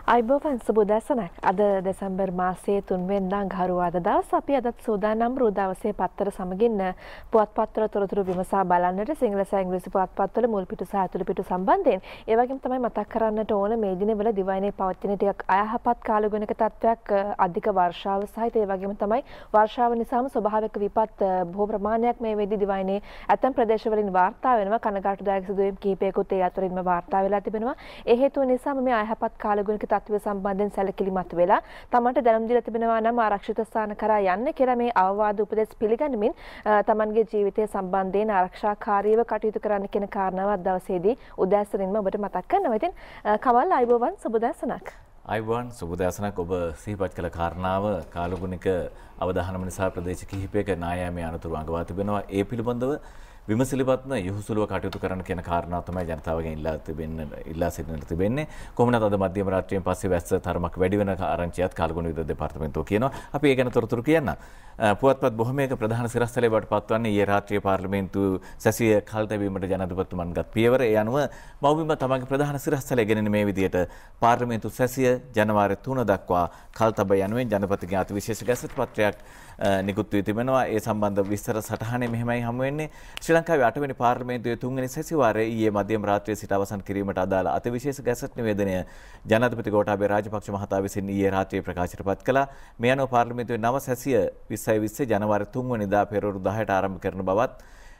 අයිබෝවන් සුබෝදෑසනක්. අද දෙසැම්බර් මාසයේ 3 වෙනිදා ගහරුවාද දවස අපි අදත් සූදානම් රු දවසේ පත්තර සමගින් පුවත්පත්වල තොරතුරු විමසා බලන්නට සිංහල සහ ඉංග්‍රීසි පුවත්පත්වල මුල් පිටු සහ අතුළු පිටු සම්බන්ධයෙන්. ඒ වගේම තමයි මතක් කරන්නට ඕන මේ දිනවල දිවයිනේ පවතින ටිකක් අයහපත් කාලගුණක තත්ත්වයක් අධික වර්ෂාව සහිත ඒ වගේම තමයි වර්ෂාව නිසාම ස්වභාවික විපත් බොහෝ ප්‍රමාණයක් මේ වෙද්දී දිවයිනේ ඇතැම් ප්‍රදේශවලින් වාර්තා වෙනවා. කනගාටුදායක සිදුවීම් කිහිපයකුත් ඒ අතරින්ම වාර්තා වෙලා තිබෙනවා. ඒ හේතුව නිසාම මේ අයහපත් කාලගුණක තත්ත්වය සම්බන්ධයෙන් සැලකිලිමත් වෙලා තමන්ට දැනුම් දීලා තිබෙනවා නම් ආරක්ෂිත ස්ථාන කරා යන්න කියලා මේ අවවාද උපදෙස් පිළිගනිමින් තමන්ගේ ජීවිතය සම්බන්ධයෙන් ආරක්ෂාකාරීව කටයුතු කරන්න කියන කාරණාවක් දවසේදී උදෑසනින්ම ඔබට මතක් කරනවා. ඉතින් කමල් අයිබෝවන් සුබදෑසනක්. අයිබෝවන් සුබදෑසනක්. ඔබ සිහිපත් කළ කාරණාව කාලගුණික අවධානම නිසා ප්‍රදේශ කිහිපයක නායෑමේ අනතුරු අඟවා තිබෙනවා. ඒ පිළිබඳව විමසිලිපත්ම යහුසුලුව කටයුතු කරන්න කියන කාරණාව තමයි ජනතාවගෙන් ඉල්ලා සිටින්නට තිබෙන්නේ. කොහොමනත් අද මධ්‍යම රාත්‍රියෙන් පස්සේ වැස්ස තරමක් වැඩි වෙන ආරංචියත් කාලගුණ විද්‍යා දෙපාර්තමේන්තුව කියනවා. අපි ඒ ගැන තොරතුරු කියන්න. පුවත්පත් බොහොමයක ප්‍රධාන සිරස්තලයේ බවට පත්වන්නේ ඊයේ රාත්‍රියේ පාර්ලිමේන්තු සැසිය කල්තැවීමට ජනාධිපතිතුමන්ගත් පියවර. ඒ අනුව මව්බිම තමන්ගේ ප්‍රධාන සිරස්තලය ගෙනෙන මේ විදියට පාර්ලිමේන්තු සැසිය ජනවාරි 3 දක්වා කල්තබ යනුවෙන් ජනපතිගේ අතිවිශේෂ ගැසට් පත්‍රයක් නිකුත් වී තිබෙනවා. ඒ සම්බන්ධ විස්තර සටහනේ මෙහෙමයි හමු වෙන්නේ. ශ්‍රී ලංකාවේ 8 වෙනි පාර්ලිමේන්තුවේ 3 වෙනි සැසිවාරයේ ඊයේ මධ්‍යම රාත්‍රියේ සිට අවසන් කිරීමට අදාළ අතිවිශේෂ ගැසට් නිවේදනය ජනාධිපති ගෝඨාභය රාජපක්ෂ මහතා විසින් ඊයේ රාත්‍රියේ ප්‍රකාශයට පත් කළා. මේ අනුව පාර්ලිමේන්තුවේ නව සැසිය 2020 ජනවාරි 3 වෙනිදා පෙරවරු 10ට ආරම්භ කරන බවත්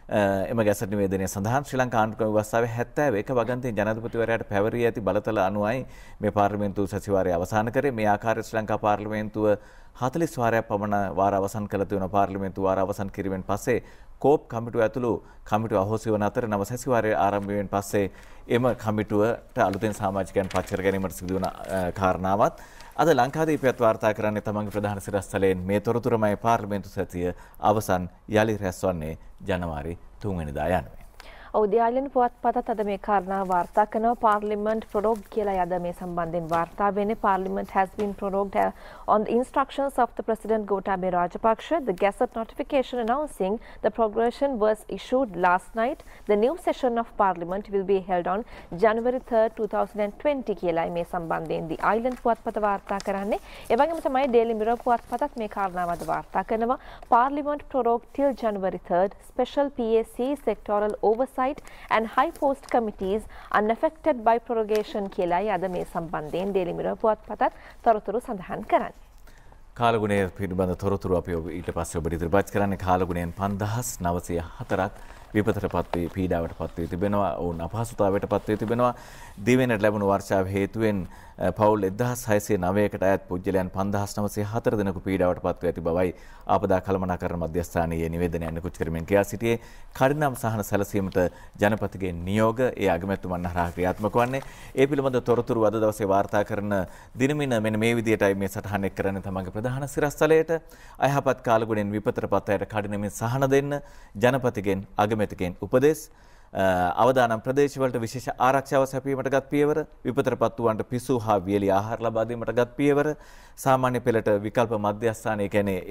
එම ගැසට් නිවේදනය සඳහන්. ශ්‍රී ලංකා ආණ්ඩුක්‍රම ව්‍යවස්ථාවේ 71 වගන්තියෙන් ජනාධිපතිවරයාට පැවරී ඇති බලතල අනුවයි මේ පාර්ලිමේන්තු සැසිවාරය අවසන් කරේ. මේ ආකාරයට ශ්‍රී ලංකා පාර්ලිමේන්තුව 40 වාරයක් පමණ වාර අවසන් කළ තිබෙන පාර්ලිමේන්තු වාර අවසන් කිරීමෙන් පස්සේ කෝප් කමිටුව ඇතුළු කමිටුව අහෝසි වන අතර නව සැසිවාරය ආරම්භ වීමෙන් පස්සේ එම කමිටුවට අලුතෙන් සමාජිකයන් පත් කර ගැනීමට සිදුවන කාරණාවත් අද ලංකාදීපයත් වාර්තා කරන්නේ තමන්ගේ ප්‍රධාන සිරස්තලයෙන් මේ තොරතුරමයි පාර්ලිමේන්තු සැසිය අවසන් යලි රැස්වන්නේ ජනවාරි 3 වෙනිදා යනුවෙන්. උද්‍යාලන පුවත්පතත් අද මේ කාරණා වාර්තා කරනවා. පාර්ලිමේන්ට් prorogued කියලා අද මේ සම්බන්ධයෙන් වාර්තා වෙන්නේ. Parliament has been prorogued on the instructions of the President Gotabaya Rajapaksa. The Gazette notification announcing the prorogation was issued last night. The new session of Parliament will be held on January 3rd, 2020 කියලා මේ සම්බන්ධයෙන් The Island පුවත්පත වාර්තා කරන්නේ. ඒ වගේම තමයි Daily Mirror පුවත්පතත් මේ කාරණාව අද වාර්තා කරනවා. Parliament prorogued till January 3rd. Special PAC sectoral oversight and high post committees unaffected by prorogation කියලායි අද මේ සම්බන්ධයෙන් Daily Mirror පුවත්පතත් තොරතුරු සඳහන් කරන්නේ. කාලගුණය පිළිබඳ තොරතුරු අපි ඊට පස්සේ ඔබට ඉදිරිපත් කරන්නේ. කාලගුණයෙන් 5904ක් විපතටපත් වී පීඩාවටපත් වී තිබෙනවා. ඔවුන් අපහසුතාවයටපත් වී තිබෙනවා. දිවෙනට ලැබුණු වර්ෂාව හේතුවෙන් පවුල් 1609කට අයත් පුද්ගලයන් 5904 දෙනෙකු පීඩාවටපත් වී ඇති බවයි ආපදා කළමනාකරණ මධ්‍යස්ථානයේ නිවේදනය නිකුත් කරමින් කියා සිටියේ. කඩිනම් සහන සැලසීමට ජනපතිගේ නියෝග ඒ අගමැතිතුමන් හරහා ක්‍රියාත්මක වන්නේ. ඒ පිළිබඳ තොරතුරු අද දවසේ වාර්තා කරන දිනමින මෙන්න මේ විදියටයි මේ සටහන එක් කරන්නේ තමන්ගේ ප්‍රධාන සිරස්තලයට. අයහපත් කාලගුණෙන් විපතටපත් අයට කඩිනමින් සහන දෙන්න ජනපතිගෙන් අගමැතිගෙන් උපදෙස්. අවදානම් ප්‍රදේශවලට විශේෂ ආරක්ෂාව සැපීමට ගත් පියවර. විපතටපත් වූවන්ට පිසු හා වියලි ආහාර ලබා දීමට ගත් පියවර. සාමාන්‍ය පෙළට විකල්ප මධ්‍යස්ථාන කියන්නේ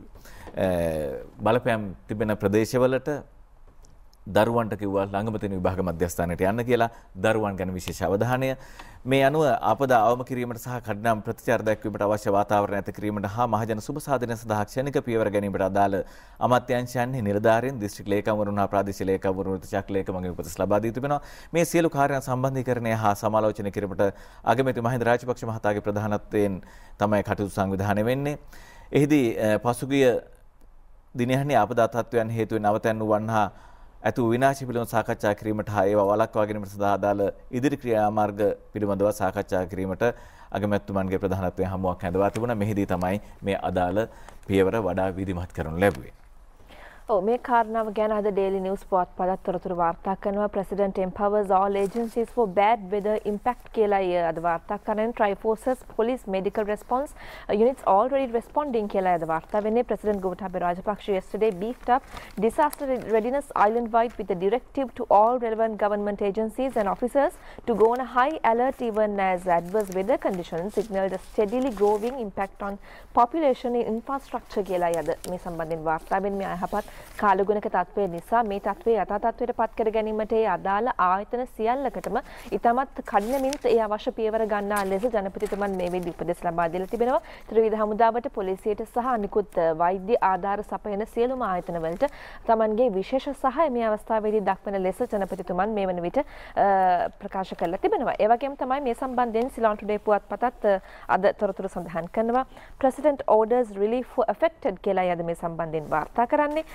ඒ බලපෑම් තිබෙන ප්‍රදේශවලට දරුවන්ට කිව්වා ළඟම තියෙන විභාග මධ්‍යස්ථානයට යන්න කියලා. දරුවන් ගැන විශේෂ අවධානය. මේ අනුව ආපදා අවම කිරීමට සහ කඩිනම් ප්‍රතිචාර දැක්වීමට අවශ්‍ය වාතාවරණ ඇති කිරීමට හා මහජන සුබ සාධනය සඳහා ක්ෂණික පියවර ගැනීමට අදාළ අමාත්‍යාංශයන්හි නිලධාරීන් දිස්ත්‍රික් ලේකම්වරුන් හා ප්‍රාදේශීය ලේකම්වරුන් චක් ලේකම්ගේ උපදෙස් ලබා දී තිබෙනවා. මේ සියලු කාර්යයන් සම්බන්ධීකරණය හා සමාලෝචනය කිරීමට අගමැති මහින්ද රාජපක්ෂ මහතාගේ ප්‍රධානත්වයෙන් තමයි කටයුතු සංවිධානය වෙන්නේ. එහිදී පසුගිය දිනයන්හි ආපදා තත්ත්වයන් හේතුවෙන් අවතැන් වූවන් හා ඇතු විනාශය පිළිබඳව සාකච්ඡා කිරීමට හා ඒවා වළක්වා ගැනීමට සඳහා අදාළ ඉදිරි ක්‍රියාමාර්ග පිළිබඳව සාකච්ඡා කිරීමට අගමැතිතුමන්ගේ ප්‍රධානත්වයෙන් හමුවක් හැඳවා තිබුණා. මෙහිදී තමයි මේ අදාළ පියවර වඩා විධිමත් කරනු ලැබුවේ. මේ කාරණාව ගැන අද Daily News පුවත්පතත් තොරතුරු වාර්තා කරනවා. President empowers all agencies for bad weather impact කියලා අද වාර්තා කරන Triforces police medical response units already responding කියලා අද වාර්තා වෙන්නේ. President Gotabaya Rajapaksa yesterday beefed up disaster readiness island-wide with a directive to all relevant government agencies and officers to go on a high alert even as adverse weather conditions signaled a steadily growing impact on population and infrastructure කියලා අද මේ සම්බන්ධයෙන් වාර්තා වෙන්නේ. මේ අයහපත් කාලගුණක තත්ත්වය නිසා මේ තත්ත්වය යථා තත්ත්වයට පත් කර ගැනීමට ඒ අදාළ ආයතන සියල්ලකටම ඉතාමත් කඩිනමින් ඒ අවශ්‍ය පියවර ගන්නා ලෙස ජනපතිතුමන් මේ වෙද්දී උපදෙස් ලබා දීලා තිබෙනවා. ත්‍රිවිධ හමුදාවට පොලිසියට සහ අනිකුත් වෛද්‍ය ආධාර සපයන සියලුම ආයතන වලට තමන්ගේ විශේෂ සහාය මේ අවස්ථාවේදී දක්වන ලෙස ජනපතිතුමන් මේ වන විට ප්‍රකාශ කරලා තිබෙනවා. ඒ වගේම තමයි මේ සම්බන්ධයෙන් සිලෝන් ටුඩේ පුවත්පතත් අද තොරතුරු සඳහන් කරනවා. President orders relief for affected කියලා අද මේ සම්බන්ධයෙන් වාර්තා කරන්නේ.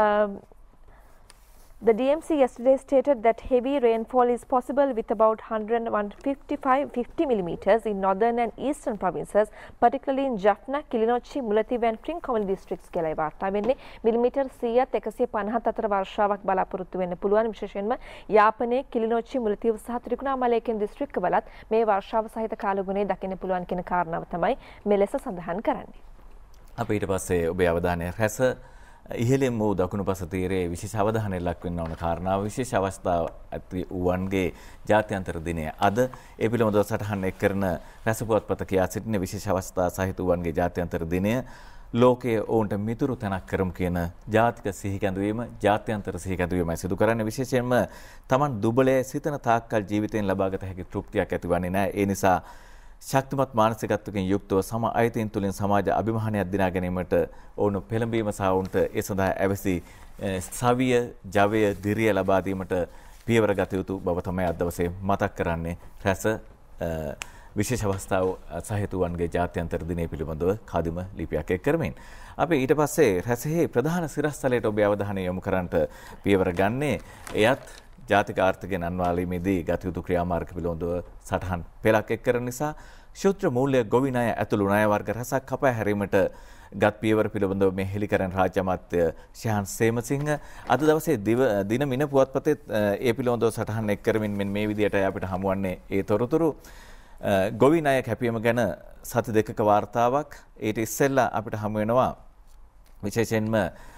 The DMC yesterday stated that heavy rainfall is possible with about 150 millimeters in northern and eastern provinces, particularly in Jaffna, Kilinochchi, Mullaitivu and Trincomalee districts කියලා වාර්තා වෙන්නේ. මිලිමීටර් 100ත් 150ත් අතර වර්ෂාවක් බලාපොරොත්තු වෙන්න පුළුවන්. විශේෂයෙන්ම යාපනයේ කිලිනොච්චි, මුලතිව් සහ ත්‍රිකුණාමලය කියන දිස්ත්‍රික්කවලත් මේ වර්ෂාව සහිත කාලගුණය දකින්න පුළුවන් කියන කාරණාව තමයි මෙලෙස සඳහන් කරන්නේ. අපි ඊට පස්සේ ඔබේ අවධානය රැස ඉහළින් වූ දකුණු පස තීරයේ විශේෂ අවධානය ලක්වෙන්න ඕන කාරණාව විශේෂ අවස්ථාව ඇති වූවන්ගේ ජාත්‍යන්තර දිනය අද ඒ පිළිබඳව සටහන් එක් කරන රැස පුවත්පත කියා සිටින විශේෂ අවස්ථා සහිත වූවන්ගේ ජාත්‍යන්තර දිනය ලෝකයේ ඔවුන්ට මිතුරු තැනක් කරමු කියන ජාතික සිහිකැඳවීම ජාත්‍යන්තර සිහිකැඳවීමයි සිදු කරන්නේ. විශේෂයෙන්ම Taman දුබලයේ සිතන තාක්කල් ජීවිතයෙන් ලබාගත හැකි තෘප්තියක් ඇතිවන්නේ නැහැ. ඒ නිසා ශක්තිමත් මානසිකත්වකින් යුක්තව සම අයිතීන් තුළින් සමාජ අභිමානයක් දිනා ගැනීමට ඔවුන් පෙළඹීම සහ ඔවුන්ට ඒ සඳහා ඇවැසි සවිය, ජවය, දිරිය ලබා දීමට පියවර ගත යුතු බව තමයි අද දවසේ මතක් කරන්නේ රැස විශේෂ අවස්ථාව සහිත වන්ගේ ජාත්‍යන්තර දිනය පිළිබඳව කාදිම ලිපියක් එක් කරමින් අපි ඊට පස්සේ රැසෙහි ප්‍රධාන සිරස්තලයට ඔබේ අවධානය යොමු කරන්නට පියවර ගන්නේ එයත් ජාතික ආර්ථිකයෙන් අන්වාලීමේදී ගත යුතු ක්‍රියාමාර්ග පිළිබඳව සටහන් පෙළක් එක් කරන නිසා ශුද්ධ මූල්‍ය ගොවි ණය ඇතුළු ණය වර්ග රසක් කපා හැරීමට ගත් පියවර පිළිබඳව මේ හෙළි කරන රාජ්‍ය අමාත්‍ය ශාන් සේමසිංහ අද දවසේ දින මින පුවත්පතේ ඒ පිළිබඳව සටහන් එක් කරමින් මේ විදියට අපිට හමුවන්නේ ඒ තොරතුරු ගොවි ණය කැපීම ගැන සති දෙකක වාර්තාවක් ඊට ඉස්සෙල්ලා අපිට හමු වෙනවා විශේෂයෙන්ම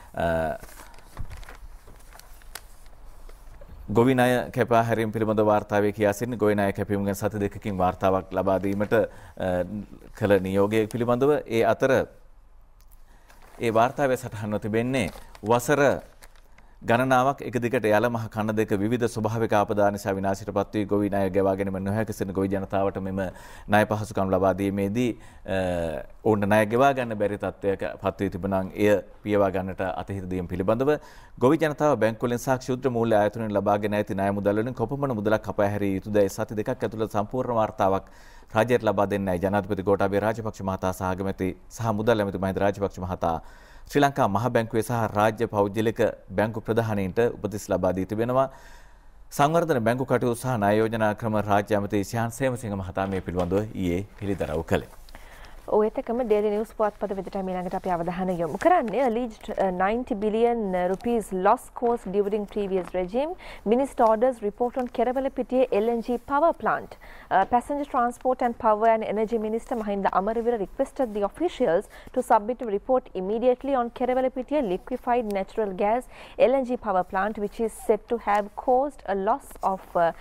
ගොවි ණය කැපා හැරීම පිළිබඳ වාර්තාවේ කියා සිටින ගොවි ණය කැපීම ගැන සති දෙකකින් වාර්තාවක් ලබා දීමට කළ නියෝගය පිළිබඳව ඒ අතර ඒ වාර්තාවේ සටහන්ව තිබෙන්නේ වසර ගණනාවක් එක දිගට යල මහ කන දෙක විවිධ ස්වභාවික ආපදා නිසා විනාශයටපත් වී ගොවි ණය ගෙවා ගැනීම නොහැකි සිටින ගොවි ජනතාවට මෙම ණය පහසුකම් ලබා දීමේදී ඔවුන්ට ණය ගෙවා ගන්න බැරි තත්ත්වයක පත් වී තිබුණාන් එය පියවා ගන්නට අතහිත දීම පිළිබඳව ගොවි ජනතාව බැංකුවලින් සහ ක්ෂුද්‍ර මූල්‍ය ආයතනවලින් ලබාගෙන ඇති ණය මුදල් වලින් කොපමණ මුදලක් කපා හැරිය යුතුදයි සති දෙකක් ඇතුළත සම්පූර්ණ වාර්තාවක් රාජ්‍යයට ලබා දෙන්නයි ජනාධිපති ගෝඨාභය රාජපක්ෂ මහතා සහ අගමැති සහ මුදල් ඇමති මහින්ද රාජපක්ෂ මහතා ශ්‍රී ලංකා මහ බැංකුවේ සහ රාජ්‍ය පෞද්ගලික බැංකු ප්‍රධානීන්ට උපදෙස් ලබා දී තිබෙනවා. සංවර්ධන බැංකු කටයුතු සහ ණය යෝජනා ක්‍රම රාජ්‍ය ඇමති ශාන් සේමසිංහ මහතා මේ පිළිබඳව ඊයේ පිළිදරව් කළේ. ඔයත් එකම Daily News පුවත්පත වෙතට ඊළඟට අපි අවධානය යොමු කරන්නේ alleged 90 billion rupees loss caused during previous regime. Minister orders report on Kerawalapitiya LNG power plant. Passenger Transport and Power and Energy Minister Mahinda Amarewila requested the officials to submit a report immediately on Kerawalapitiya liquefied natural gas LNG power plant, which is said to have caused a loss of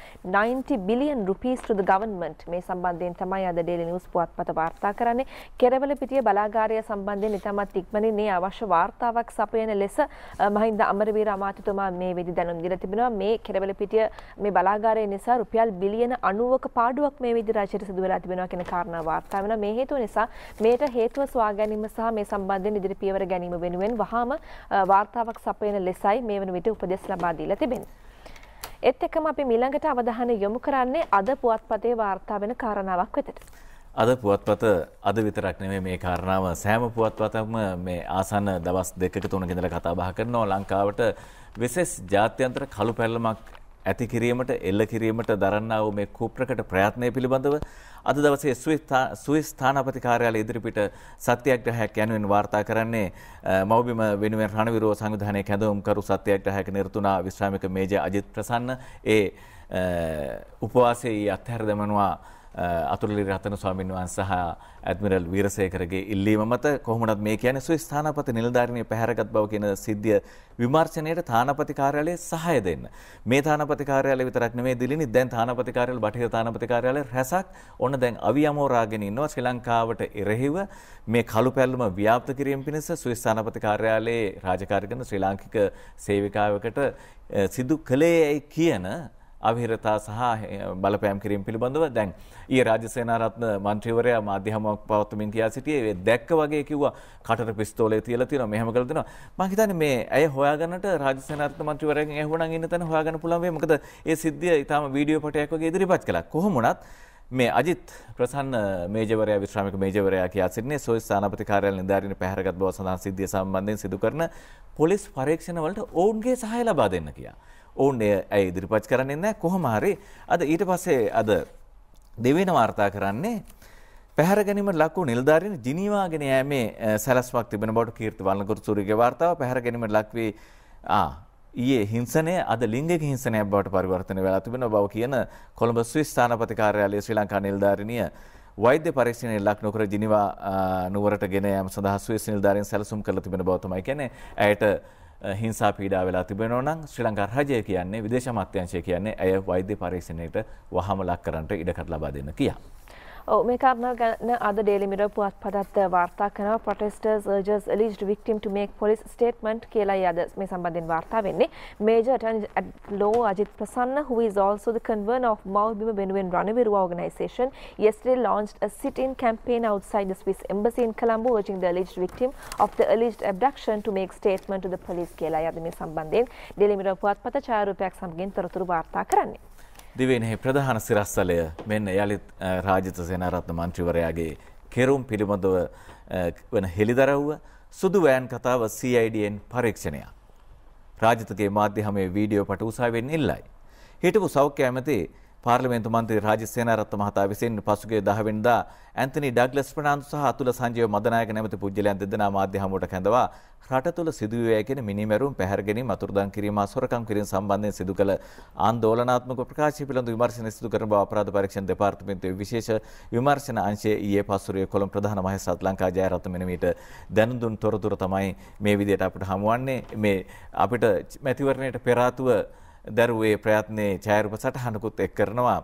90 billion rupees to the government. මේ සම්බන්ධයෙන් තමයි අද Daily News පුවත්පත වාර්තා කරන්නේ. කෙරවලපිටිය බලාගාරය සම්බන්ධයෙන් ඉතාමත් ඉක්මනින් මේ අවශ්‍ය වාර්තාවක් සපයන ලෙස මහින්ද අමරවීර අමාත්‍යතුමා මේ වෙදි දැනුම් දීලා තිබෙනවා. මේ කෙරවලපිටිය මේ බලාගාරය නිසා රුපියල් බිලියන 90ක පාඩුවක් මේ වෙදි රාජ්‍යයට සිදු වෙලා තිබෙනවා කියන කාරණා වාර්තා වෙනවා. මේ හේතුව නිසා මේට හේතුව සොයා ගැනීම සහ මේ සම්බන්ධයෙන් ඉදිරි පියවර ගැනීම වෙනුවෙන් වහාම වාර්තාවක් සපයන ලෙසයි මේ වන විට උපදෙස් ලබා දීලා තිබෙන්නේ. ඒත් එක්කම අපි ඊළඟට අවධානය යොමු කරන්නේ අද පුවත්පතේ වාර්තා වෙන කාරණාවක් වෙතට. අද පුවත්පත අද විතරක් නෙමෙයි මේ කාරණාව සෑම පුවත්පතක්ම මේ ආසන්න දවස් දෙකක තුනක ඉඳලා කතා බහ කරනවා. ලංකාවට විශේෂ ජාත්‍යන්තර කළු පැල්ලමක් ඇති කිරීමට එල්ල කිරීමට දරන්නා වූ මේ කුප්‍රකට ප්‍රයත්නය පිළිබඳව අද දවසේ ස්විස් ස්ථානාපති කාර්යාලය ඉදිරිපිට සත්‍යග්‍රහයක් යනුවෙන් වාර්තා කරන්නේ මව්බිම වෙනුවෙන් රණවිරෝධ සංවිධානයේ කැඳවුම්කරු සත්‍යග්‍රහයක නිරතුණා විශ්‍රාමික මේජර් අජිත් ප්‍රසන්න ඒ උපවාසයේ අත්හැර දැමනවා අතුරුලි රතන ස්වාමීන් වහන්සේ සහ ඇඩ්මිරල් වීරසේකරගේ ඉල්ලීම මත කොහොමවත් මේ කියන්නේ ස්විස් තානාපති නිලධාරිනිය පැහැරගත් බව කියන සිද්ධිය විමර්ශනයේට තානාපති කාර්යාලයේ සහාය දෙන්න. මේ තානාපති කාර්යාලය විතරක් නෙමෙයි දිලිනි දැන් තානාපති කාර්යාලය බටහිර තානාපති කාර්යාලය රැසක් ඔන්න දැන් අවියමෝරාගෙන ඉන්නවා ශ්‍රී ලංකාවට එරෙහිව මේ කළු පැල්ලම ව්‍යාප්ත කිරීම පිණිස ස්විස් තානාපති කාර්යාලයේ රාජකාරී කරන ශ්‍රී ලාංකික සේවිකාවකට සිදු කළේයි කියන අවහිරතා සහ බලපෑම් කිරීම පිළිබඳව දැන් ඊයේ රාජ්‍ය සේනාරත්න මන්ත්‍රීවරයා මාධ්‍ය හමුවක් පවත්වමින් කියා සිටියේ දැක්ක වගේ කිව්වා කටට පිස්තෝලේ තියලා තියෙනවා මෙහෙම කරලා දෙනවා මම හිතන්නේ මේ ඇය හොයාගන්නට රාජ්‍ය සේනාරත්න මන්ත්‍රීවරයාගෙන් ඇහුවනම් ඉන්න තැන හොයාගන්න පුළුවන් වෙයි මොකද ඒ සිද්ධිය ඊටාම වීඩියෝ පටයක් වගේ ඉදිරිපත් කළා කොහොම වුණත් මේ අජිත් ප්‍රසන්න මේජවරයා විශ්‍රාමික මේජවරයා කියා සිටිනේ සොයිස් තානාපති කාර්යාලය නිලධාරීන් පැහැරගත් බව සඳහන් සිද්ධිය සම්බන්ධයෙන් සිදු කරන පොලිස් පරීක්ෂණ වලට ඔවුන්ගේ සහාය ලබා දෙන්න කියා. ඔවුන් ඇය ඉදිරිපත් කරන්නේ නැහැ කොහොම හරි අද ඊට පස්සේ අද දෙවෙනි වාර්තා කරන්නේ පැහැර ගැනීමට ලක් වූ නිලධාරීන් ජිනීවාගෙන යෑමේ සැලැස්මක් තිබෙන බවට කීර්ති වල්නකුරුසූරිගේ වාර්තාව පැහැර ගැනීමට ලක් වී ඊයේ හිංසනය අද ලිංගික හිංසනයක් බවට පරිවර්තනය වෙලා තිබෙන බව කියන කොළඹ ස්විස් තානාපති කාර්යාලයේ ශ්‍රී ලංකා නිලධාරිනිය වෛද්‍ය පරීක්ෂණයේ ලක් නොකර ජිනීවා නුවරට ගෙන යාම සඳහා ස්විස් නිලධාරීන් සැලසුම් කරලා තිබෙන බව තමයි කියන්නේ ඇයට හිංසා පීඩා වෙලා තිබෙනවා නම් ශ්‍රී ලංකා රජය කියන්නේ විදේශ අමාත්‍යාංශය කියන්නේ ඇය වෛද්‍ය පරීක්ෂණයට වහම ලක් කරන්නට ඉඩකඩ ලබා දෙන්න කියා. මේ කාරණාව ගැන අද Daily Mirror පුවත්පතත් වාර්තා කරනවා protesters urges alleged victim to make police statement කියලා අද මේ සම්බන්ධයෙන් වාර්තා වෙන්නේ. Major Attorney at Law Ajit Prasanna, who is also the convener of Mawbima Benuwen Ranaviru organisation, yesterday launched a sit-in campaign outside the Swiss embassy in Colombo urging the alleged victim of the alleged abduction to make statement to the police කියලා අද මේ සම්බන්ධයෙන් Daily Mirror පුවත්පත ඡායාරූපයක් සමගින් තොරතුරු වාර්තා කරන්නේ. දිවයිනේ ප්‍රධාන සිරස්තලය මෙන්න යලිත් රාජිත සේනාරත්න මන්ත්‍රීවරයාගේ කෙරුම් පිළිබඳව වන හෙළිදරව්ව සුදු වෑන් කතාව CIDN පරීක්ෂණය. රාජිතගේ මාධ්‍ය හමුවේ වීඩියෝ පට උසාවියෙන් ඉල්ලයි. හිටපු සෞඛ්‍ය ඇමති පාර්ලිමේන්තු මන්ත්‍රී රාජිත සේනාරත්න මහතා විසින් පසුගිය 10 වෙනිදා ඇන්තනි ඩග්ලස් ප්‍රනාන්දු සහ අතුල සංජීව මදනායක නැමැති පුජ්‍යලයන් දෙදෙනා මාධ්‍ය හමුවට කැඳවා රට තුළ සිදුවේ කියන මිනිමැරුම් පැහැර ගැනීම අතුරුදන් කිරීම සොරකම් කිරීම සම්බන්ධයෙන් සිදු කළ ආందోලනාත්මක ප්‍රකාශය පිළිබඳ විමර්ශන සිදු කරන බව අපරාධ පරීක්ෂණ දෙපාර්තමේන්තුවේ විශේෂ විමර්ශන අංශයේ ඊයේ පස්වරුවේ කොළඹ ප්‍රධාන මහේස්ත්‍රාත් ලංකා ජයරත්න මෙනවිට දැනුම් දුන් තොරතුරු තමයි මේ විදිහට අපිට හමුවන්නේ මේ අපිට මැතිවරණයට පෙර ආතුව දරුවේ ප්‍රයත්නයේ ඡායාරූප සටහනකුත් එක් කරනවා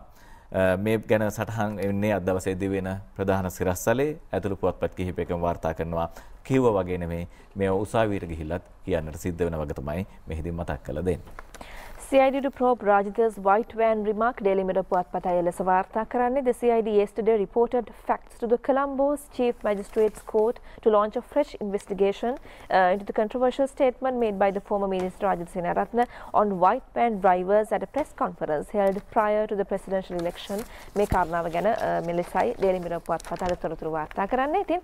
මේ ගැන සටහන් එන්නේ අද දවසේදී වෙන ප්‍රධාන සිරස්තලේ ඇතුළු පුවත්පත් කිහිපයකම වාර්තා කරනවා කිව්වා වගේ නෙමෙයි මේ උසාවියට ගිහිල්ලත් කියන්නට සිද්ධ වෙන වගේ තමයි මෙහිදී මතක් කරලා දෙන්නේ. CID to probe Rajitha's white van remark. Daily Mirror පුවත්පතයි ලෙස වාර්තා කරන්නේ. The CID yesterday reported facts to the Colombo's Chief Magistrates Court to launch a fresh investigation into the controversial statement made by the former Minister Rajitha Seenaratne on white van drivers at a press conference held prior to the presidential election. මේ කාරණාව ගැන මෙලෙසයි Daily Mirror පුවත්පත අද තොරතුරු වාර්තා කරන්නේ. ඉතින්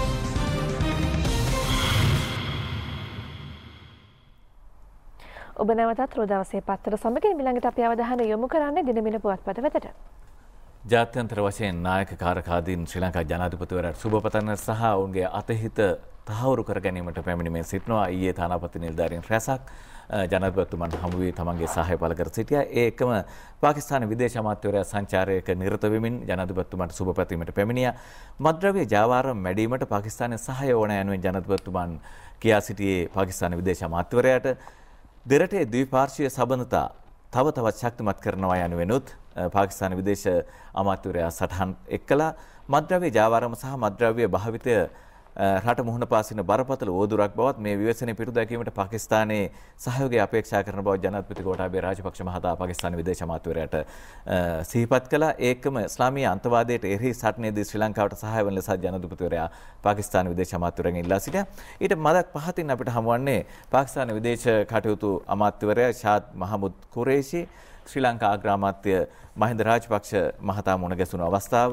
ඔබ නැවතත් රෝදවසේ පත්තර සමගින් ඊළඟට අපි අවධානය යොමු කරන්නේ දිනමින පුවත්පත වෙතට. ජාත්‍යන්තර වශයෙන් නායක කාරකාදීන් ශ්‍රී ලංකා ජනාධිපතිවරයාට සුබ පතන සහ ඔවුන්ගේ අතහිත තහවුරු කර ගැනීමට පැමිණීමේ සිටිනවා. ඊයේ තානාපති නිලධාරීන් රැසක් ජනාධිපතිතුමන් හමු වී තමන්ගේ සහාය පළ කර සිටියා. ඒ එකම පාකිස්තාන විදේශ අමාත්‍යවරයා සංචාරයක නිරත වෙමින් ජනාධිපතිතුමන්ට සුබ පැතීමට පැමිණියා. මද්ද්‍රව්‍ය ජාවාරම් මැඩීමට පාකිස්තානයේ සහාය ඕන යනුවෙන් ජනාධිපතිතුමන් කියා සිටියේ පාකිස්තාන විදේශ අමාත්‍යවරයාට දෙරටේ ද්විපාර්ශ්වීය සබඳතා තව තවත් ශක්තිමත් කරනවා යනුවෙනුත් පාකිස්තාන විදේශ අමාත්‍යවරයා සටහන් එක්කලා මද්ද්‍රව්‍ය ජාවාරම සහ මද්ද්‍රව්‍ය භාවිතය රට මුහුණ පාසින බරපතල ඕදුරක් බවත් මේ විවේචනය පිටු දැකීමට පාකිස්තානයේ සහයෝගය අපේක්ෂා කරන බව ජනාධිපති ගෝඨාභය රාජපක්ෂ මහතා පාකිස්තාන විදේශ අමාත්‍යවරයාට සිහිපත් කළා. ඒකම ඉස්ලාමීය අන්තවාදයට එරෙහි සටනේදී ශ්‍රී ලංකාවට සහාය වන ලෙස ජනාධිපතිවරයා පාකිස්තාන විදේශ අමාත්‍යවරයන් ඉල්ලා සිටියා. ඊට මදක් පහතින් අපිට හමුවන්නේ පාකිස්තාන විදේශ කටයුතු අමාත්‍යවරයා ෂාද් මහමුද් කුරේෂි ශ්‍රී ලංකා අග්‍රාමාත්‍ය මහින්ද රාජපක්ෂ මහතා මුණ ගැසුණු අවස්ථාව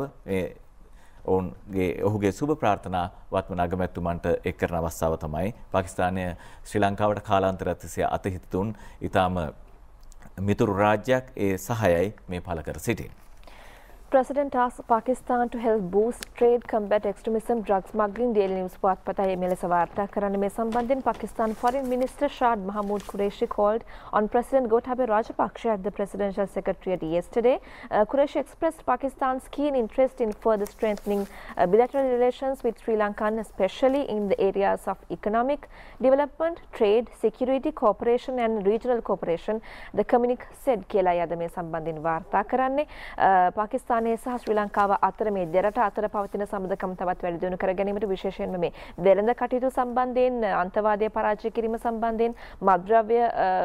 ඔහුගේ සුබ ප්‍රාර්ථනා වත්මන අගමැතිතුමන්ට එක් කරන අවස්ථාව තමයි පාකිස්තානය ශ්‍රී ලංකාවට කාලාන්තරයක් තිස්සේ අතහිත දුන් ඉතාම මිතුරු රාජ්‍යයක් ඒ සහයයි මේ පළ කර සිටින්නේ. President asked Pakistan to help boost trade, combat extremism, drug smuggling. Daily News පුවත්පතයි මෙලෙස වාර්තා කරන්නේ. මේ සම්බන්ධයෙන් Pakistan Foreign Minister Shad Mahmood Qureshi called on President Gotabaya Rajapaksa at the Presidential Secretariat yesterday. Qureshi expressed Pakistan's keen interest in further strengthening bilateral relations with Sri Lanka, especially in the areas of economic development, trade, security, cooperation and regional cooperation. The communique said කියලා යද මේ සම්බන්ධයෙන් වාර්තා කරන්නේ. Pakistan සහ ශ්‍රී ලංකාව අතර මේ දෙරට අතර පවතින සම්බන්ධකම් තවත් වැඩි දියුණු කර ගැනීමට විශේෂයෙන්ම මේ වෙළඳ කටයුතු සම්බන්ධයෙන් අන්තවාදය පරාජය කිරීම සම්බන්ධයෙන් මත්ද්‍රව්‍ය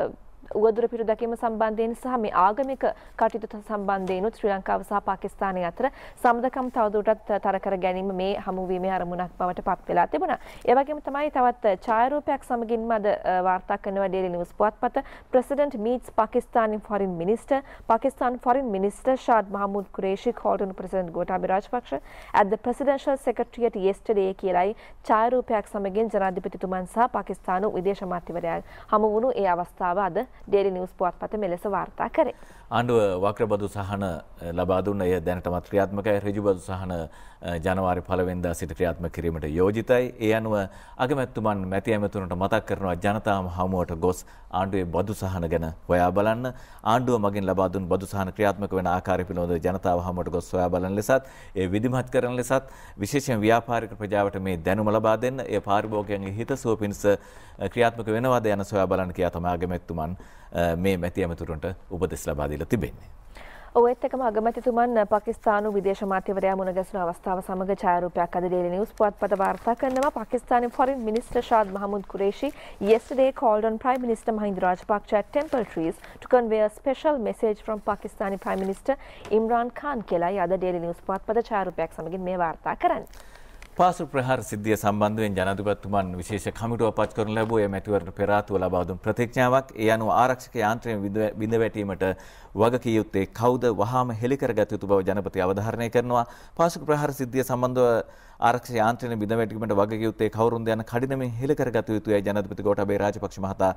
උවදුර පිටු දැකීම සම්බන්ධයෙන් සහ මේ ආගමික කටයුතු සම්බන්ධයෙන් ශ්‍රී ලංකාව සහ පාකිස්තානය අතර සම්බන්ධකම් තවදුරටත් තර කර ගැනීම මේ හමුවීමේ අරමුණක් බවට පත් වෙලා තිබුණා. ඒ වගේම තමයි තවත් ඡායාරූපයක් සමගින්ම අද වාර්තා කරනවා Daily News පුවත්පත. President meets Pakistani Foreign Minister. Pakistan Foreign Minister Shad Mahmood Qureshi called on President Gotabaya Rajapaksa at the Presidential Secretariat yesterday කියලායි ඡායාරූපයක් සමගින් ජනාධිපතිතුමන් සහ පාකිස්තානු විදේශ අමාත්‍යවරයා හමු වුණු ඒ අවස්ථාව අද Daily News පුවත්පත මෙලෙස වාර්තා කරේ. ආණ්ඩුව වක්‍රබදු සහන ලබා දුන්න එය දැනටමත් ක්‍රියාත්මකයි. ඍජු බදු සහන ජනවාරි 1 වෙනිදා සිට ක්‍රියාත්මක කිරීමට යෝජිතයි. ඒ අනුව අගමැතිතුමන් මැති ඇමතුමන්ට මතක් කරනවා ජනතාව හමුවට ගොස් ආණ්ඩුවේ බදු සහන ගැන හොයා බලන්න. ආණ්ඩුව මගින් ලබා දුන් බදු සහන ක්‍රියාත්මක වෙන ආකාරය පිළිබඳව ජනතාව හමුවට ගොස් හොයා බලන ලෙසත් ඒ විධිමත් කරන ලෙසත් විශේෂයෙන් ව්‍යාපාරික ප්‍රජාවට මේ දැනුම ලබා දෙන්න ඒ පාරිභෝගිකයන්ගේ හිතසුව පිණිස ක්‍රියාත්මක වෙනවද යන සොයා බලන්න කියා තමයි අගමැතිතුමන් මේ මැති ඇමතුරන්ට උපදෙස් ලබා දීලා තිබෙන්නේ. ඔයත් එකම අගමැතිතුමන් පාකිස්තානු විදේශ අමාත්‍යවරයා මුණ ගැසුණු අවස්ථාව සමග ඡායාරූපයක් අද Daily News පුවත්පත වාර්තා කරනවා. Pakistani Foreign Minister Shad Mahmood Qureshi yesterday called on Prime Minister Mahinda Rajapaksa at Temple Trees to convey a special message from Pakistani Prime Minister Imran Khan කියලායි අද Daily News පුවත්පත ඡායාරූපයක් සමගින් මේ වාර්තා කරන්නේ. පාසල් ප්‍රහාර සිද්ධිය සම්බන්ධයෙන් ජනාධිපතිතුමන් විශේෂ කමිටුවක් පත් කරනු ලැබුව ඒ මැතිවරණ පෙර ආතුව ලබා දුන් ප්‍රතිඥාවක්. ඒ අනුව ආරක්ෂක යාන්ත්‍රණය බිඳ වැටීමට වගකිය යුත්තේ කවුද වහාම හෙළි කරගත යුතු බව ජනපති අවධාරණය කරනවා. පාසල් ප්‍රහාර සිද්ධිය සම්බන්ධව ආරක්ෂක යාන්ත්‍රණය බිඳ වැටීමට වගකිය යුත්තේ කවුරුන්ද යන කඩිනමින් හෙළි කරගත යුතුයි ජනාධිපති ගෝඨාභය රාජපක්ෂ මහතා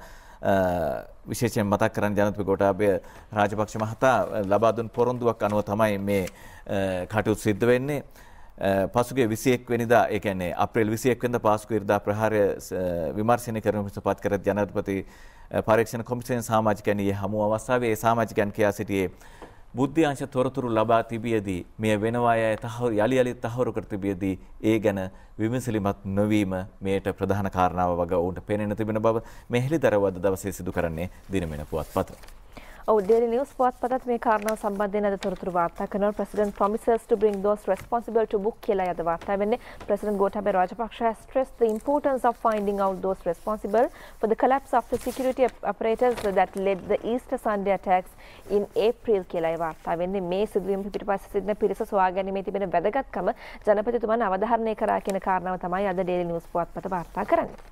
විශේෂයෙන් මතක් කරන ජනාධිපති ගෝඨාභය රාජපක්ෂ මහතා ලබා දුන් පොරොන්දුවක් අනුව තමයි මේ කටයුතු සිද්ධ වෙන්නේ. පසුගිය 21 වෙනිදා ඒ කියන්නේ අප්‍රේල් 21 වෙනිදා පාස්කු ඉරිදා ප්‍රහාරය විමර්ශනය කරන පිටපත් කර ජනාධිපති පරීක්ෂණ කොමිසමේ සමාජිකයන් හමු අවස්ථාවේ ඒ සමාජිකයන් කියා සිටියේ බුද්ධි අංශ තොරතුරු ලබා තිබියදී මෙය වෙනවා යයි යලි යලි තහවුරු කර තිබියදී ඒ ගැන විමසිලිමත් නොවීම මේට ප්‍රධාන කාරණාව වගේ ඔවුන්ට පෙනෙන තිබෙන බව මේ හෙළිදරව් අද දවසේ සිදු කරන්නේ දිනමෙන පුවත්පත. Daily News පුවත්පතත් මේ කාරණාව සම්බන්ධයෙන් අද තොරතුරු වාර්තා කරනවා. President promises to bring those responsible to book කියලා අද වාර්තා වෙන්නේ. President Gotabaya Rajapaksa has stressed the importance of finding out those responsible for the collapse of the security apparatus that led the Easter Sunday attacks in April කියලා වාර්තා වෙන්නේ. මේ සිදුවීම් පිටපස්සේ සිටින පිරිස සොයා ගැනීමේ තිබෙන වැදගත්කම ජනපතිතුමන් අවධාරණය කරා කියන කාරණාව තමයි අද Daily News පුවත්පත වාර්තා කරන්නේ.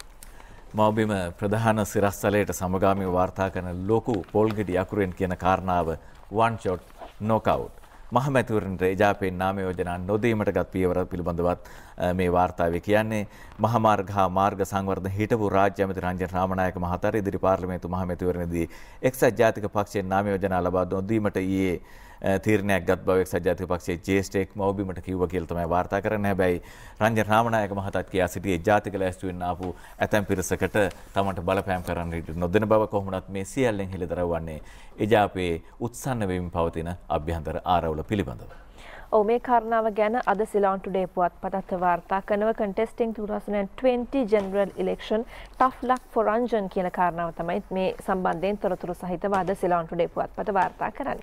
මවබිම ප්‍රධාන සිරස්තලයට සමගාමීව වාර්තා කරන ලොකු පොල්ගෙඩි අකුරෙන් කියන කාරණාව one shot knockout. මහමැතිවරණට එජාපයෙන් නාම යෝජනා නොදීමට ගත් පියවර පිළිබඳවත් මේ වාර්තාවේ කියන්නේ මහමාර්ග හා මාර්ග සංවර්ධන හිටපු රාජ්‍ය ඇමති රංජන් රාමනායක මහතාට ඉදිරි පාර්ලිමේන්තු මහමැතිවරණයේදී එක්සත් ජාතික පක්ෂයෙන් නාම යෝජනා ලබා නොදීමට ඊයේ තීරණයක් ගත් බව එක්සත් ජාතික පක්ෂයේ ජේෂ්ඨ මවබිමට කිව්වා කියලා තමයි වාර්තා කරන්නේ. හැබැයි රංජන් රාමනායක මහතාත් කියා සිටියේ ජාතික ලෑස්තුවෙන් ආපු ඇතැම් පිරිසකට තමන්ට බලපෑම් කරන්න නොදෙන බව කොහොමුණත් මේ සියල්ලෙන් හෙළිදරව් වන්නේ එජාපයේ උත්සන්න වෙමින් පවතින අභ්‍යන්තර ආරවුල පිළිබඳව. මේ කාරණාව ගැන අද Ceylon Today පුවත්පතත් වාර්තා කරනවා. Contesting 2020 general election tough luck for Ranjan කියන කාරණාව තමයි මේ සම්බන්ධයෙන් තොරතුරු සහිතව අද Ceylon Today පුවත්පත වාර්තා කරන්නේ.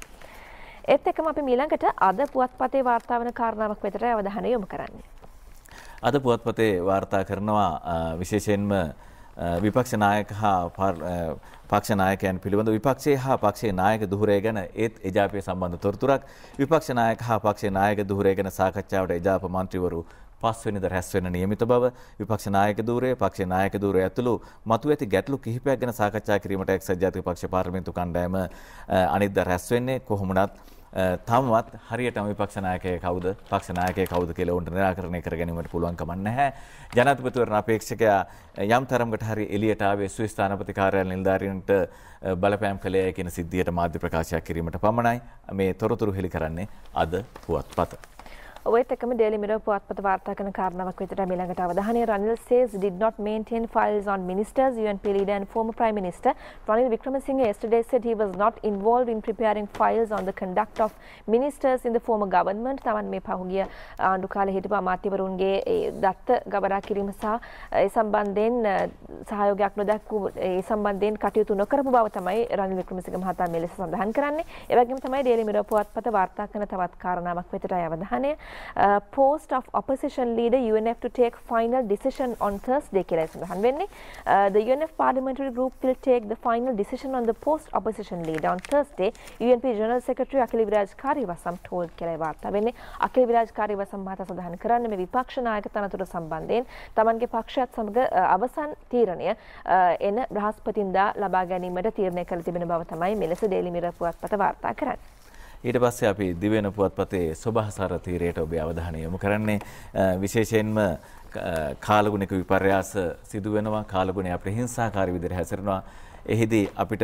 ඒත් එක්කම අපි ඊළඟට අද පුවත්පතේ වාර්තා වෙන කාරණාවක් වෙතට අවධානය යොමු කරන්නේ. අද පුවත්පතේ වාර්තා කරනවා විශේෂයෙන්ම විපක්ෂ නායක හා පක්ෂ නායකයන් පිළිබඳ විපක්ෂයේ හා පක්ෂයේ නායක දුහුරය ගැන ඒත් එජාපයේ සම්බන්ධ තොරතුරක්. විපක්ෂ නායක හා පක්ෂයේ නායක දුහුරය ගැන සාකච්ඡාවට එජාප මන්ත්‍රීවරු 5 වෙනිදා රැස් වෙන නියමිත බව. විපක්ෂ නායක ධූරය, පක්ෂ නායක ධූරය ඇතුළු මතු ඇති ගැටලු කිහිපයක් ගැන සාකච්ඡා කිරීමට එක්සත් ජාතික පක්ෂ පාර්ලිමේන්තු කණ්ඩායම අනිද්දා රැස් වෙන්නේ. කොහොමුණත් තාමත් හරියටම විපක්ෂ නායකයෙක් කවුද පක්ෂ නායකයෙක් කවුද කියලා උන්ට නිරාකරණය කර ගැනීමට පුළුවන් කමක් නැහැ. ජනාධිපතිවරණ අපේක්ෂකයා යම් තරමකට හරි එළියට ආවේ ස්විස් ස්ථානපති කාර්යාලය නිලධාරීන්ට බලපෑම් කළේ කියන සිද්ධියට මාධ්‍ය ප්‍රකාශයක් කිරීමට පමණයි. මේ තොරතුරු හෙළි කරන්නේ අද පුවත්පත. ඔයත් එකම Daily Mirror පුවත්පත වාර්තා කරන කාරණාවක් විතර මේ ළඟට අවධානය. Ranil says did not maintain files on ministers. UNP leader and former Prime Minister Ranil Wickremesinghe yesterday said he was not involved in preparing files on the conduct of ministers in the former government. තමන් මේ පහුගිය ආණ්ඩු කාලේ හිටපු අමාත්‍යවරුන්ගේ දත්ත ගබඩා කිරීම සහ ඒ සම්බන්ධයෙන් සහයෝගයක් නොදක්වූ ඒ සම්බන්ධයෙන් කටයුතු නොකරපු බව තමයි රනිල් වික්‍රමසිංහ මහතා මේ ලෙස සඳහන් කරන්නේ. ඒ වගේම තමයි Daily Mirror පුවත්පත වාර්තා කරන තවත් කාරණාවක් විතරයි අවධානය. Post of opposition leader UNF to take final decision on Thursday කියලා සඳහන් වෙන්නේ. The UNF parliamentary group will take the final decision on the post opposition leader on Thursday. UNP General Secretary Akhil Viraj Kariwasam told කියලා වාර්තා වෙන්නේ. අඛිල විරාජ් කාරිවසම් මහතා සඳහන් කරන්නේ මේ විපක්ෂ නායක තනතුර සම්බන්ධයෙන් තමන්ගේ පක්ෂයත් සමග අවසන් තීරණය එන බ්‍රහස්පතින්දා ලබා ගැනීමට තීරණය කළ තිබෙන බව තමයි මෙලෙස Daily Mirror පුවත්පත වාර්තා කරන්නේ. ඊට පස්සේ අපි දිවෙන පුවත්පතේ සුභාසාර තීරයට ඔබේ අවධානය යොමු කරන්නේ විශේෂයෙන්ම කාලගුණික විපර්යාස සිදු වෙනවා, කාලගුණය අපිට හිංසාකාරී විදිහට හැසිරෙනවා. එහිදී අපිට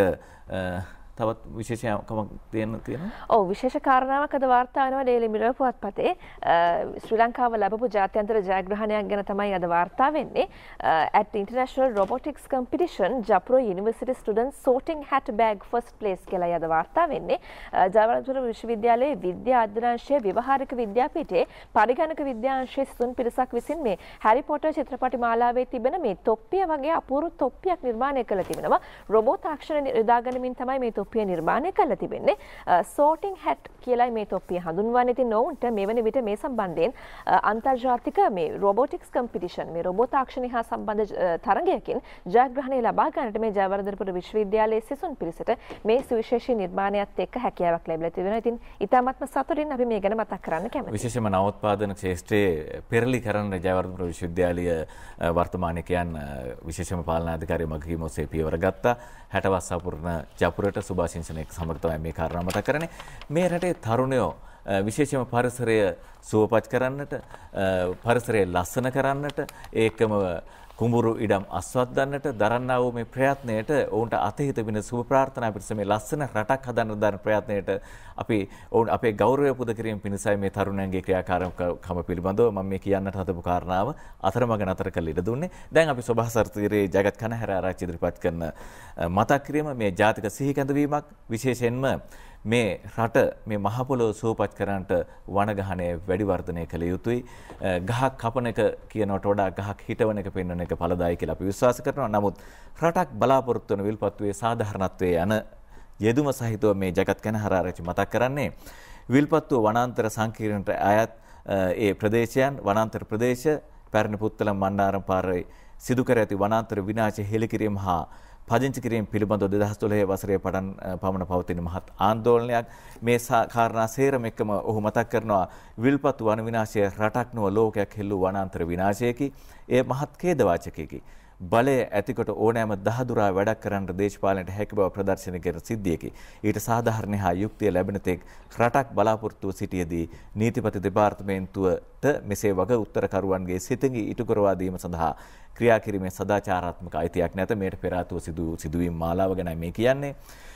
තවත් විශේෂකමක් තියෙනවා. ඔව්, විශේෂ කාරණාවක් අද වාර්තා වෙනවා Daily Mirror පුවත්පතේ. ශ්‍රී ලංකාව ලැබපු ජාත්‍යන්තර ජයග්‍රහණයක් ගැන තමයි අද වාර්තා වෙන්නේ. At the International Robotics Competition, Japro University students sorting hat bag first place කියලා අද වාර්තා වෙන්නේ. ජයවර්ධන විශ්වවිද්‍යාලයේ විද්‍යා අධ්‍යනාංශයේ ව්‍යවහාරික විද්‍යාපීඨයේ පරිගණක විද්‍යාංශයේ සිසුන් පිරිසක් විසින් මේ හැරි පොටර් චිත්‍රපටි මාලාවේ තිබෙන මේ තොප්පිය වගේ අපූර්ව තොප්පියක් නිර්මාණය කළ තිබෙනවා. රොබෝ තාක්ෂණ යොදා ගනිමින් තමයි මේ තොප්පිය නිර්මාණය කරලා තිබෙන්නේ. sorting hat කියලා මේ තොප්පිය හඳුන්වන්නේ. ඉතින් ඔවුන්ට මෙවැනි විට මේ සම්බන්ධයෙන් අන්තර්ජාතික මේ robotics competition මේ රොබෝ තාක්ෂණය හා සම්බන්ධ තරගයකින් ජයග්‍රහණය ලබා ගන්නට මේ ජයවර්ධනපුර විශ්වවිද්‍යාලයේ සිසුන් පිරිසට මේ සුවිශේෂී නිර්මාණයත් එක්ක හැකියාවක් ලැබිලා තිබෙනවා. ඉතින් ඉතාමත්ම සතුටින් අපි මේ ගැන මතක් කරන්න කැමතියි. විශේෂයෙන්ම නවෝත්පාදන ක්ෂේත්‍රයේ පෙරලි කරන ජයවර්ධනපුර විශ්වවිද්‍යාලය වර්තමානිකයන් විශේෂම පාලනාධිකාරී මගකීම ඔස්සේ පියවර ගත්තා. 60 වස් සපුරන ජපුරට සුභාශිංසනයක් සමග තමයි මේ කාරණා මතක් කරන්නේ. මේ රටේ තරුණයෝ විශේෂයෙන්ම පරිසරය සුවපත් කරන්නට, පරිසරය ලස්සන කරන්නට, ඒකම කුඹුරු ඉඩම් අස්වද්දන්නට දරන්නා වූ මේ ප්‍රයත්නයට ඔවුන්ට අතහිත වෙන සුබ ප්‍රාර්ථනා පිණිස මේ ලස්සන රටක් හදන්න දරන ප්‍රයත්නයට අපි ඔවුන් අපේ ගෞරවය පුද කිරීම පිණිසයි මේ තරුණයන්ගේ ක්‍රියාකාරකම පිළිබඳව මම මේ කියන්නට හදපු කාරණාව අතරමඟ නතර කළ ඉඩ දුන්නේ. දැන් අපි සුභාසාර තීරයේ ජගත් කනහැර ආරච්චි ඉදිරිපත් කරන මතක් කිරීම මේ ජාතික සිහි කැඳවීමක්. විශේෂයෙන්ම මේ රට මේ මහ පොළොව සුවපත් කරන්නට වනගහනය වැඩි වර්ධනය කළ යුතුයි. ගහක් කපන එක කියනවට වඩා ගහක් හිටවන එක පෙන්වන එක ඵලදායී කියලා අපි විශ්වාස කරනවා. නමුත් රටක් බලාපොරොත්තු වන විල්පත්තුවේ සාධාරණත්වයේ යන යෙදුම සහිතව මේ ජගත් කනහැර ආරච්චි මතක් කරන්නේ විල්පත්තුව වනාන්තර සංකීර්ණයට අයත් ඒ ප්‍රදේශයන් වනාන්තර ප්‍රදේශ පැරණි පුත්තලම් මන්නාරම් පාරේ සිදු කර ඇති වනාන්තර විනාශ හෙළිකිරීම හා පදිංචි කිරීම පිළිබඳව 2012 වසරේ පමණ පවතින මහත් ආందోලනයක්. මේ කාරණා සේරම එක්කම ඔහු මතක් කරනවා විල්පත්තු වන විනාශය රටක් නොව ලෝකයක් හෙළු වනාන්තර විනාශයකි. ඒ මහත් ඛේදවාචකයකි. බලය ඇතිකොට ඕනෑම දහදුරා වැඩක් කරන්න දේශපාලනයට හැකි බව ප්‍රදර්ශනය කරන සිද්ධියකි. ඊට සාධාරණ හා යුක්තිය ලැබෙන තෙක් රටක් බලාපොරොත්තුව සිටියේදී නීතිපති දෙපාර්තමේන්තුවට මෙසේ වග උත්තරකරුවන්ගේ සිතඟි ඉටු කරවා දීම සඳහා ක්‍රියා කිරීමේ සදාචාරාත්මක අයිතියක් නැත. මේට පෙර ආතුව සිදුවීම් මාලාව ගැන මේ කියන්නේ.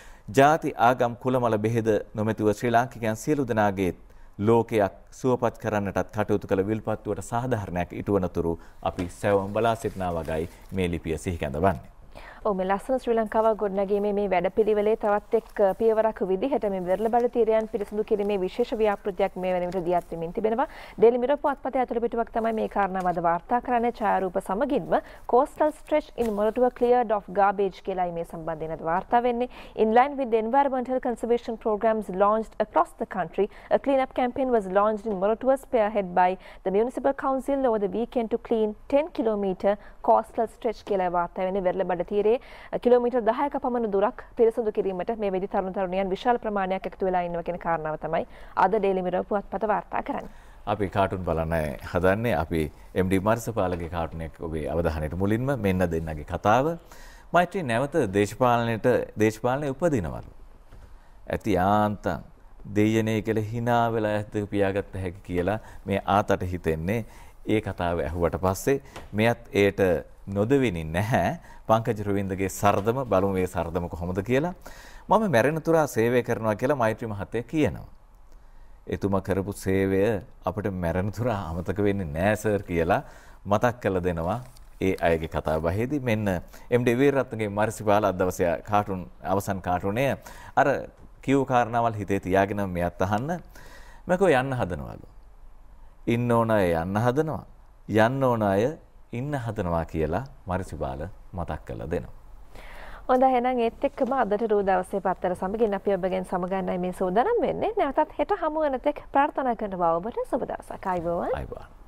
ජාති ආගම් කුලමල බෙහෙද නොමැතිව ශ්‍රී ලාංකිකයන් සියලු දෙනාගේ ලෝකයක් සුවපත් කරන්නටත් කටයුතු කළ විල්පත්තුවට සාධාරණයක් ඉටුවනතුරු අපි සැවොම් බලා සිටිනා වගයි මේ ලිපිය සිහි කැඳවන්නේ. මේ ලස්සන ශ්‍රී ලංකාව ගොඩනැගීමේ මේ වැඩපිළිවෙලේ තවත් එක් පියවරක් විදිහට මේ වෙරළබඩ තීරයන් පිරිසිදු කිරීමේ විශේෂ ව්‍යාපෘතියක් මේ වෙන විට දියත් වෙමින් තිබෙනවා. Daily Mirror පුවත්පතේ අතුරු පිටුවක් තමයි මේ කාරණාව අද වාර්තා කරන්නේ. ඡායාරූප සමගින්ම coastal stretch in Moratuwa cleared of garbage කියලායි මේ සම්බන්ධයෙන් අද වාර්තා වෙන්නේ. In line with the environmental conservation programs launched across the country, a clean-up campaign was launched in Moratuwa spearhead by the Municipal Council over the weekend to clean 10 kilometer coastal stretch කියලා වාර්තා වෙන්නේ. වෙරළබඩ තීරයේ kilometre 10ක පමණ දුරක් පිරිසිදු කිරීමට මේ වෙදි තරුණයන් විශාල ප්‍රමාණයක් එකතු වෙලා ඉන්නවා කියන කාරණාව තමයි අද Daily Mirror පුවත්පත වාර්තා කරන්නේ. අපි කාටුන් බලන්න හදන්නේ අපි MD මර්සපාලගේ කාටුන් එක ඔබේ අවධානයට මුලින්ම මෙන්න දෙන්නගේ කතාව. මෛත්‍රී නැවත දේශපාලනයේ උපදිනවලු. ඇති යාන්තම් දෙයනේ කියලා hina වෙලා ඇත්ත පියාගත්ත හැකි කියලා මේ ආතට හිතෙන්නේ. ඒ කතාව ඇහුවට පස්සේ මෙයත් ඒට නොදෙවෙන්නේ නැහැ. පංකජ රවින්දගේ සරදම බලමු මේ සරදම කොහොමද කියලා. මම මැරෙන තුරා සේවය කරනවා කියලා මෛත්‍රී මහත්තයා කියනවා. එතුමා කරපු සේවය අපිට මැරෙන තුරා අමතක වෙන්නේ නැහැ සර් කියලා මතක් කරලා දෙනවා. ඒ අයගේ කතාව බහිදී මෙන්න එම්.ඩී. වීරරත්නගේ මරිසිපාල අද දවසේ කාටුන් අවසන් කාටුනේ අර කියු කාරණාවල් හිතේ තියාගෙන මෙයත් අහන්න මම යන්න හදනවලු. ඉන්න ඕන අය යන්න හදනවා. යන්න ඕන අය ඉන්න හදනවා කියලා මරිසිපාල මතක් කරලා දෙනවා. හොඳයි එහෙනම් ඒත් එක්කම අදට රූ දවසේ පත්තර සමගින් අපි ඔබගෙන් සමගන්නයි මේ සූදානම් වෙන්නේ. නැවතත් හෙට හමු වෙන තෙක් ප්‍රාර්ථනා කරනවා ඔබට සුබ දවසක්. ආයුබෝවන්. ආයුබෝවන්.